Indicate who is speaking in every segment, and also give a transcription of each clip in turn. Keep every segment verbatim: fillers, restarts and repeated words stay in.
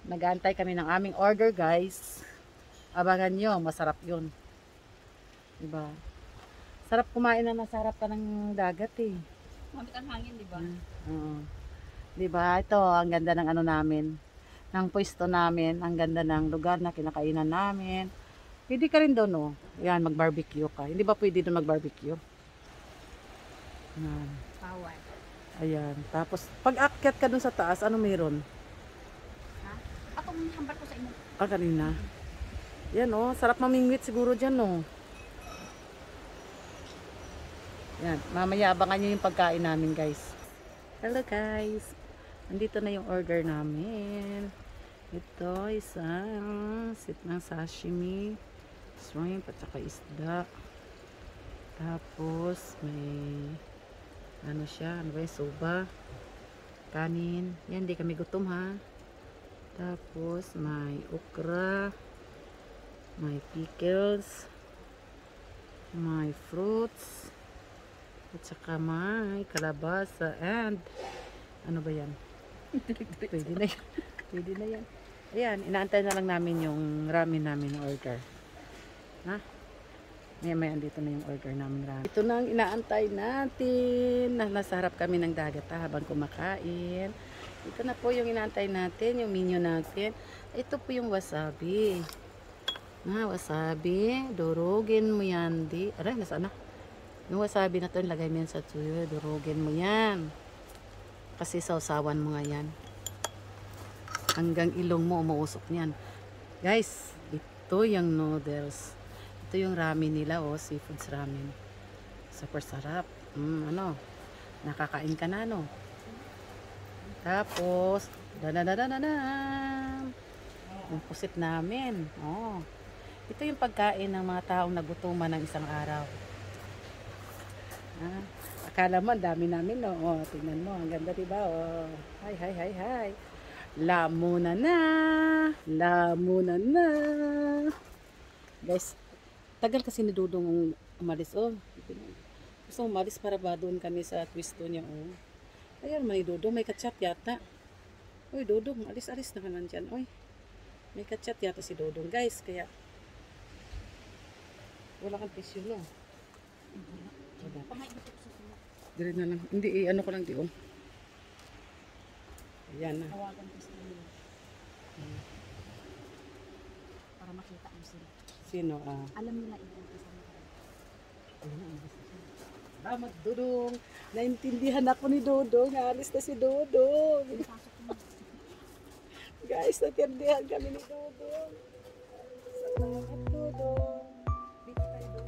Speaker 1: Nag-aantay kami ng aming order, guys. Abangan nyo, masarap yun. Diba? Sarap kumain na masarap ka ng dagat eh.
Speaker 2: Mamit ang hangin, di ba?
Speaker 1: Oo. Diba? Ito, ang ganda ng ano namin. Ng pwesto namin. Ang ganda ng lugar na kinakainan namin. Pwede ka rin doon, oh. Yan, mag-barbecue ka. Hindi ba pwede doon mag-barbecue? Yan.
Speaker 2: Bawal.
Speaker 1: Ayan. Tapos, pag akyat ka doon sa taas, ano meron?
Speaker 2: Ha? Akong hambar ko sa inyo.
Speaker 1: Ah, kanina. Yan, oh. Sarap mamingwit siguro dyan, oh. Yan. Mamaya abangan nyo yung pagkain namin, guys. Hello, guys. Nandito na yung order namin. Ito, isang sit ng sashimi, shrimp, at saka isda. Tapos, may ano siya, ano ba yung soba, kanin. Yan, di kami gutom, ha. Tapos, may okra, may pickles, may fruits, at saka may kalabasa, and ano ba yan? Pwede na yan. Pwede na yan. Ayan, inaantay na lang namin yung ramen namin na order. Ha? May may andito na yung order namin ramen. Ito na ang inaantay natin. Na nasa harap kami ng dagat ha, habang kumakain. Ito na po yung inaantay natin, yung menu natin. Ito po yung wasabi. Na, wasabi. Durugin mo yan. Di. Aray, nasaan na? Yung wasabi na to, lagay mo yan sa tuyo. Durugin mo yan. Kasi sausawan mo nga yan. Hanggang ilong mo umuusok niyan. Guys, ito yung noodles. Ito yung ramen nila, oh, seafoods ramen. Super sarap. Mm, ano? Nakakain ka na, no? Tapos, dadadadadadam. Yung pusit namin. Oh. Ito yung pagkain ng mga taong nagutuman ng isang araw. Ah, akala mo, ang dami namin, no? Oh, tingnan mo, ang ganda, diba? Oh. Hi, hi, hi, hi. Lamuna na. Lamuna na. Guys, tagal kasi ni Dudong umalis, oh. Gusto umalis para ba doon kami sa twisto niya, oh. Ayun, may Dudong, may kachat yata. Uy, Dudong, alis-alis na ka nandyan, uy. May kachat yata si Dudong, guys, kaya wala kang tissue, no? Dire na lang. Hindi, eh, ano ko lang di, oh. Ayan na.
Speaker 2: Tawagan ko sa inyo. Hmm. Para makita mo sila.
Speaker 1: Sino, ah?
Speaker 2: Alam nila ito sa mga.
Speaker 1: Ayun na, salamat, Dudong. Naintindihan ako ni Dudong. Alis na si Dudong. Guys, natindihan kami ni Dudong. Salamat, Dudong. Dito tayo, Dudong.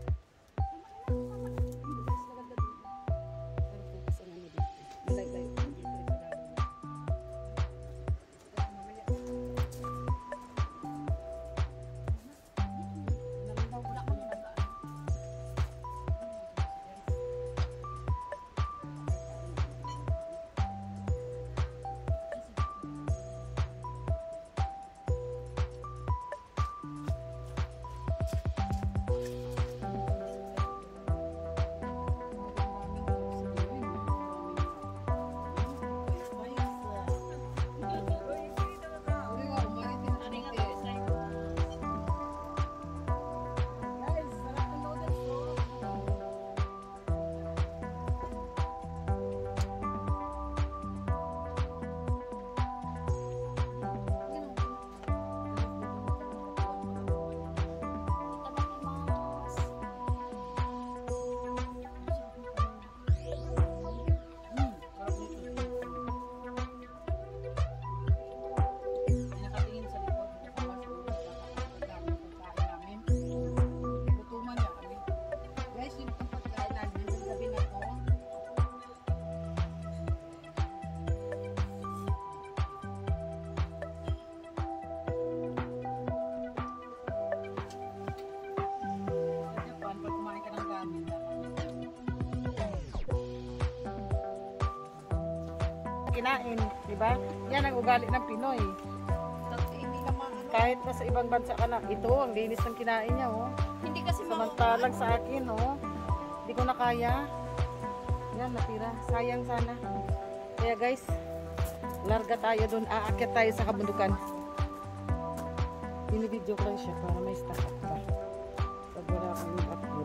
Speaker 1: Kinain, di ba? Yan ang ugali ng Pinoy. Kahit nasa ibang bansa ka na, ito ang linis ng kinain niya, oh.
Speaker 2: Hindi kasi
Speaker 1: Samantalang sa akin, oh. Hindi ko na kaya. Yan, natira. Sayang sana. Kaya guys, Larga tayo doon. Aakyat tayo sa kabundukan. Binibidyo ko lang siya para may stock up ba. Pag wala kang upload.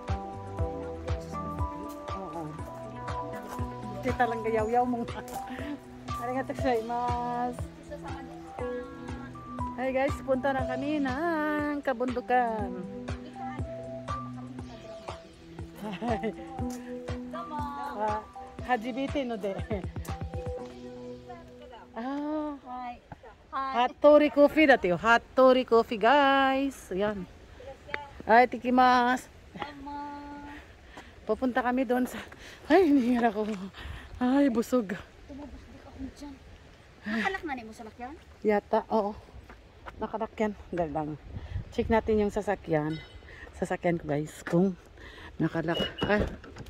Speaker 1: Oo. Kita lang gayaw-yaw mong. Arigatou gozaimasu. Hey guys, punta na kami ng kabundukan. Ah, hajibite no de. Ah,
Speaker 2: Hi.
Speaker 1: Hattori coffee dati yo. Hattori coffee guys. Ayan. Ay, tikimas.
Speaker 2: Mama.
Speaker 1: Pupunta kami doon sa... Ay, hinihingal ako. Ay, busog.
Speaker 2: Tumubos di ako dyan. Nakalak na ni mo sa lakyan?
Speaker 1: Yata, oo. Nakalakyan. Galang. Check natin yung sasakyan. Sasakyan ko guys. Kung nakalak. Ah.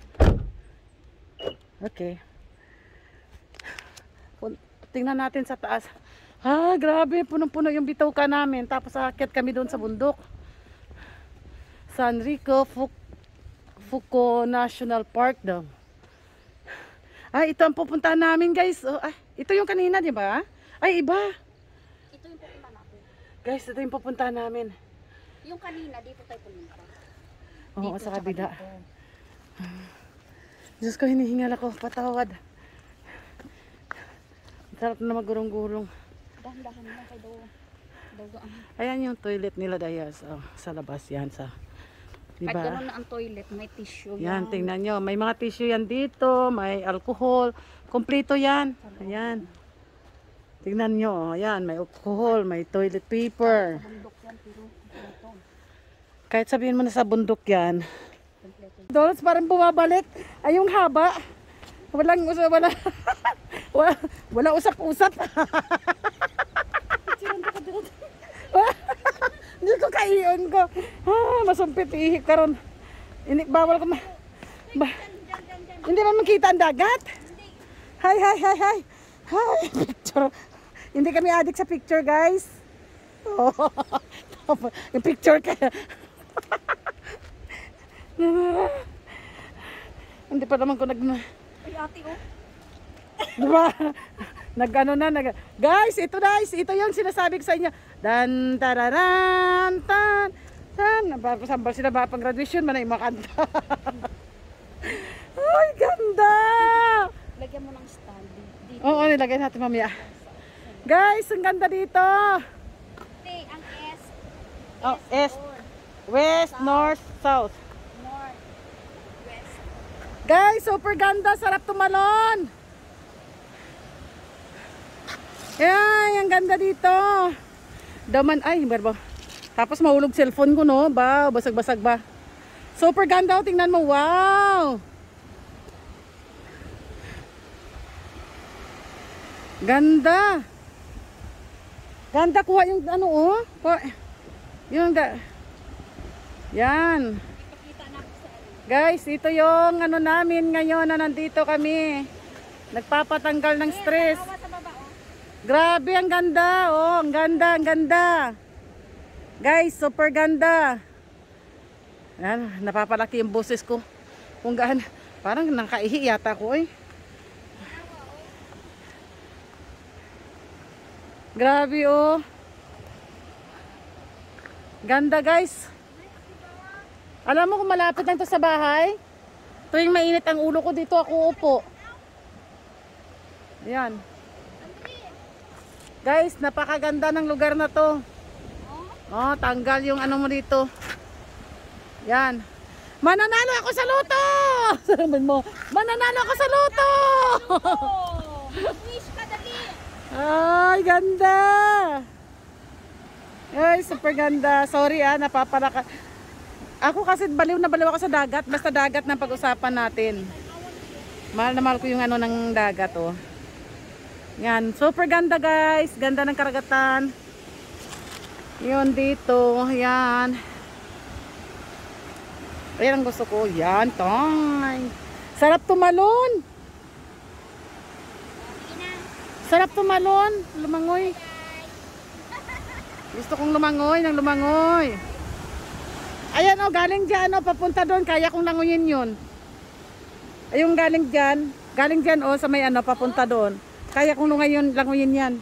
Speaker 1: Okay. Tingnan natin sa taas. Ah, grabe. Punong-puno yung bituka namin. Tapos aakyat kami doon sa bundok. San Rico Fu Fuco National Park daw. Ah, ito ang pupuntahan namin guys. Oh, ah, ito yung kanina, di ba? Ay, iba.
Speaker 2: Ito yung pupunta natin.
Speaker 1: Guys, ito yung pupuntahan namin.
Speaker 2: Yung kanina, dito tayo pumunta.
Speaker 1: Oo,
Speaker 2: Dito,
Speaker 1: sa
Speaker 2: tsaka
Speaker 1: kabila.
Speaker 2: dito.
Speaker 1: Diyos ko, hinihingal ako. Patawad. Sarap na magurong-gurong.
Speaker 2: Dahan-dahan lang kay daw. Daw
Speaker 1: Ayan yung toilet nila dahil sa, sa labas yan. Sa,
Speaker 2: Kahit
Speaker 1: diba?
Speaker 2: ganun na ang toilet, may tissue
Speaker 1: Yan,
Speaker 2: yan.
Speaker 1: tingnan nyo. May mga tissue yan dito. May alcohol. Kompleto yan. Ayan. Tingnan nyo. Ayan, may alcohol. May toilet paper.
Speaker 2: Bundok yan, pero ito.
Speaker 1: Kahit sabihin mo na sa bundok yan.
Speaker 2: Kompleto.
Speaker 1: Dolos parang bumabalik. Ay, yung haba. Walang usap. Wala, wala, wala usap-usap. Hindi ko kaiyon ko. Ah, masumpit ihip karon. Ini bawal ko ma. Ba, hindi ba makita ang dagat? Hi, hi, hi, hi. Hi, picture. Hindi kami adik sa picture, guys. Oh, yung picture ka. Hindi pa naman ko nag...
Speaker 2: Ay, ate, oh.
Speaker 1: Diba? Nag-ano na, nag... Guys, ito guys, ito yung sinasabi ko sa inyo. Dan, tararan, tan, tan. Napapasambal sila ba pang graduation, manay makanta. Ay, ganda!
Speaker 2: Lagyan mo ng stand. Dito.
Speaker 1: Oo, nilagay natin mamaya. Guys, ang ganda dito.
Speaker 2: Ate, ang S.
Speaker 1: Oh, east, west, north, south.
Speaker 2: North. West.
Speaker 1: Guys, super ganda, sarap tumalon. Ay, ang ganda dito. Daman, ay, barba. Tapos mahulog cellphone ko, no? Ba, basag-basag ba? Super ganda, oh, tingnan mo. Wow! Ganda. Ganda, kuha yung ano, oh. Kuha. Yung ga. Yan.
Speaker 2: Ipakita na ako sa ano.
Speaker 1: Guys, ito yung ano namin ngayon na nandito kami. Nagpapatanggal ng stress.
Speaker 2: Awa sa baba, oh.
Speaker 1: Grabe, ang ganda. Oh, ang ganda, ang ganda. Guys, super ganda. Yan, napapalaki yung boses ko. Kung gaan, parang nakaihi yata ko eh. Grabe oh. Ganda guys. Alam mo kung malapit lang to sa bahay? Tuwing mainit ang ulo ko dito ako upo. Yan. Guys, napakaganda ng lugar na to. Oh, tanggal yung ano mo dito. Yan. Mananalo ako sa loto! Sabi mo, mananalo ako sa loto!
Speaker 2: Wish ka dali.
Speaker 1: Ay, ganda! Ay, super ganda. Sorry ah, napapalaka. Ako kasi baliw na baliw ako sa dagat. Basta dagat na pag-usapan natin. Mahal na mahal ko yung ano ng dagat oh. Yan, super ganda guys. Ganda ng karagatan. Yun dito, yan. Ayan ang gusto ko. Yan, tong. Sarap tumalon. Sarap tumalon. Lumangoy. Gusto kong lumangoy, nang lumangoy. Ayan o, galing dyan o, papunta doon. Kaya kong languyin yun. Ayun galing dyan. Galing dyan o, sa may ano, papunta doon. Kaya kong ngayon languyin yan.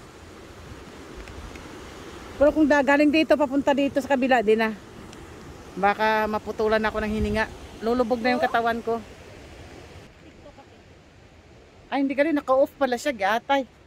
Speaker 1: Pero kung da, galing dito, papunta dito sa kabila, di na. Baka maputulan ako ng hininga. Lulubog na yung katawan ko. Ay, hindi ka rin. Naka-off pala siya, gatay.